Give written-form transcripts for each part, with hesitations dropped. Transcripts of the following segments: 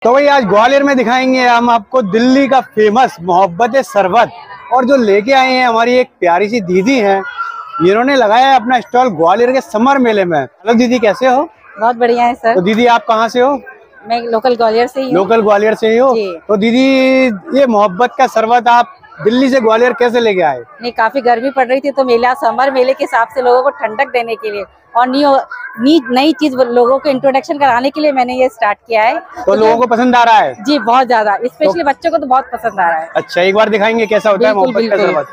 तो भाई आज ग्वालियर में दिखाएंगे हम आपको दिल्ली का फेमस मोहब्बत शरबत। और जो लेके आए हैं हमारी एक प्यारी सी दीदी हैं, इन्होंने लगाया है अपना स्टॉल ग्वालियर के समर मेले में। हेलो दीदी, कैसे हो? बहुत बढ़िया है सर। तो दीदी आप कहाँ से हो? मैं लोकल ग्वालियर से ही हूँ। लोकल ग्वालियर से ही हो? तो दीदी ये मोहब्बत का शरबत आप दिल्ली से ग्वालियर कैसे लेके आए? नहीं, काफी गर्मी पड़ रही थी तो मेला समर मेले के हिसाब से लोगों को ठंडक देने के लिए और नई चीज लोगों को इंट्रोडक्शन कराने के लिए मैंने ये स्टार्ट किया है। तो लोगों को पसंद आ रहा है? जी बहुत ज्यादा, स्पेशली बच्चों को तो बहुत पसंद आ रहा है। अच्छा, एक बार दिखाएंगे कैसा होता है मोहब्बत का शरबत?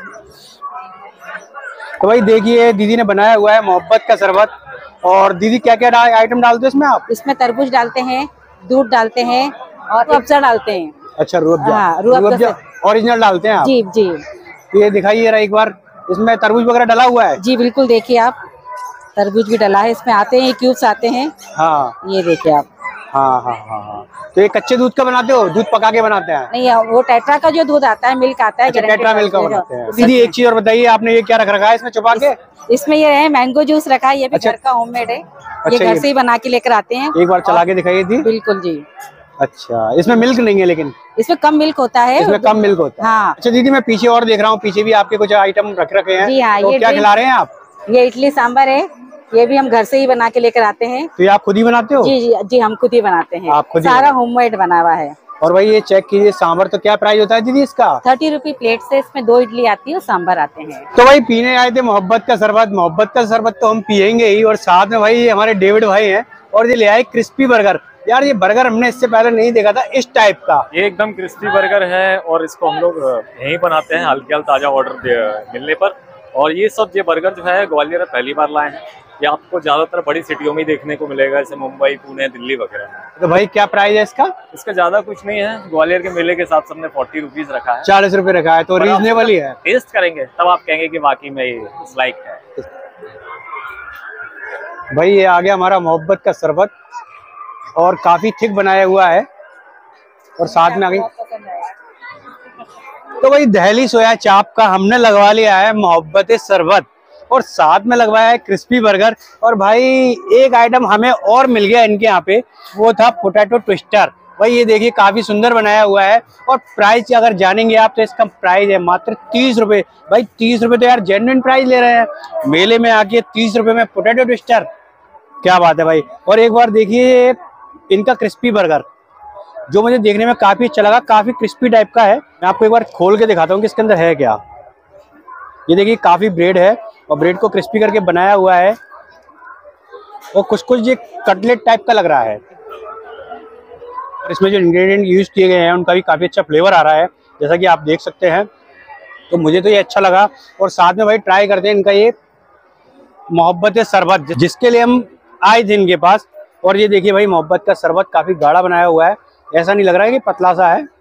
तो भाई देखिए दीदी ने बनाया हुआ है मोहब्बत का शरबत। और दीदी क्या क्या आइटम डालते हैं इसमें आप? इसमें तरबूज डालते हैं, दूध डालते हैं और अफजा डालते हैं। अच्छा, रूअफ़ज़ा। हाँ, रूअफ़ज़ा ओरिजिनल डालते हैं आप? जी जी। ये दिखाइए एक बार, इसमें तरबूज वगैरह डला हुआ है? जी बिल्कुल, देखिए आप, तरबूज भी डला है इसमें, आते हैं क्यूब्स आते हैं। हाँ ये देखिए आप। हाँ हाँ हाँ हाँ। तो ये कच्चे दूध का बनाते हो? दूध पका के बनाते हैं? नहीं, वो टेट्रा का जो दूध आता है, मिल्क आता है। अच्छा, टेट्रा मिल्क का बनाते हैं। दीदी एक चीज और बताइए, आपने ये क्या रख रखा है इसमें छुपा के? इसमें ये है मैंगो जूस रखा है, ये भी घर का होममेड है। ये घर से ही बना के लेकर आते हैं। एक बार चला के दिखाइए दी। बिल्कुल जी। अच्छा, इसमें मिल्क नहीं है लेकिन? इसमें कम मिल्क होता है। इसमें कम मिल्क होता है? हाँ। अच्छा दीदी, मैं पीछे और देख रहा हूँ, पीछे भी आपके कुछ आइटम रख रखे हैं। जी हाँ। तो क्या खिला रहे हैं आप? ये इडली सांभर है, ये भी हम घर से ही बना के लेकर आते हैं। तो ये आप खुद ही बनाते हो? जी जी जी, हम खुद ही बनाते हैं। आप खुद? सारा होममेड बना हुआ है। और भाई ये चेक कीजिए सांभर, तो क्या प्राइस होता है दीदी इसका? 30 रुपए प्लेट से इसमें 2 इडली आती है और सांभर आते हैं। तो भाई पीने आए थे मोहब्बत का शरबत। मोहब्बत का शरबत तो हम पियेंगे ही, और साथ में भाई हमारे डेविड भाई हैं और ये ले आए क्रिस्पी बर्गर। यार ये बर्गर हमने इससे पहले नहीं देखा था इस टाइप का। ये एकदम क्रिस्पी बर्गर है और इसको हम लोग यहीं बनाते हैं, हल्के ताजा ऑर्डर मिलने पर। और ये बर्गर जो है ग्वालियर में पहली बार लाए हैं। ये आपको ज्यादातर बड़ी सिटियों में देखने को मिलेगा, जैसे मुंबई, पुणे, दिल्ली वगैरह में। तो भाई क्या प्राइस है इसका? इसका ज्यादा कुछ नहीं है, ग्वालियर के मेले के हिसाब से हमने 40 रुपीज रखा है। 40 रुपए रखा है, तो रीजनेबल ही है। टेस्ट करेंगे तब आप कहेंगे कि वाकई में ये इस लाइक है। भाई ये आ गया हमारा मोहब्बत का शरबत, और काफी थिक बनाया हुआ है, और साथ में आ गई। तो भाई दहली सोया चाप का हमने लगवा लिया है मोहब्बत शरबत, और साथ में लगवाया है क्रिस्पी बर्गर। और भाई एक आइटम हमें और मिल गया इनके यहाँ पे, वो था पोटैटो ट्विस्टर। भाई ये देखिए काफी सुंदर बनाया हुआ है। और प्राइस अगर जानेंगे आप तो इसका प्राइस है मात्र 30 रुपए। भाई 30 रुपए तो यार जेन्युइन प्राइस ले रहे हैं मेले में आके। 30 रुपए में पोटैटो ट्विस्टर, क्या बात है भाई। और एक बार देखिए इनका क्रिस्पी बर्गर, जो मुझे देखने में काफी अच्छा लगा, काफी क्रिस्पी टाइप का है। मैं आपको एक बार खोल के दिखाता हूँ कि इसके अंदर है क्या। ये देखिए काफी ब्रेड है, और ब्रेड को क्रिस्पी करके बनाया हुआ है, और कुछ कुछ ये कटलेट टाइप का लग रहा है। इसमें जो इंग्रेडिएंट यूज किए गए हैं उनका भी काफी अच्छा फ्लेवर आ रहा है, जैसा कि आप देख सकते हैं। तो मुझे तो ये अच्छा लगा। और साथ में भाई ट्राई करते हैं इनका ये मोहब्बत शरबत, जिसके लिए हम आए थे इनके पास। और ये देखिए भाई मोहब्बत का शरबत काफी गाढ़ा बनाया हुआ है, ऐसा नहीं लग रहा है कि पतला सा है।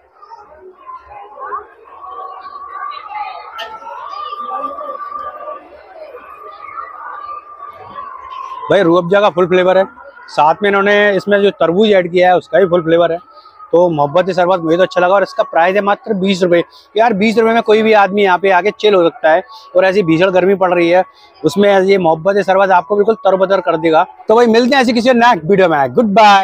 भाई रूअफ़ज़ा का फुल फ्लेवर है, साथ में इन्होंने इसमें जो तरबूज ऐड किया है उसका भी फुल फ्लेवर है। तो मोहब्बत शरबत मुझे तो अच्छा लगा। और इसका प्राइस है मात्र 20 रुपए। यार 20 रुपए में कोई भी आदमी यहाँ पे आके चिल हो सकता है, और ऐसी भीषण गर्मी पड़ रही है उसमें ये मोहब्बत शरबत आपको बिल्कुल तरोताजा कर देगा। तो भाई मिलते हैं ऐसी किसी नेक्स्ट वीडियो में। Good bye.